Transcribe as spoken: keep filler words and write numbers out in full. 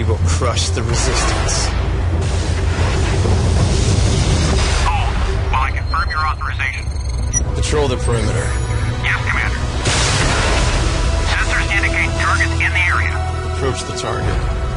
will crush the resistance. Hold, while I confirm your authorization. Patrol the perimeter. Yes, Commander. Sensors indicate targets in the area. Approach the target.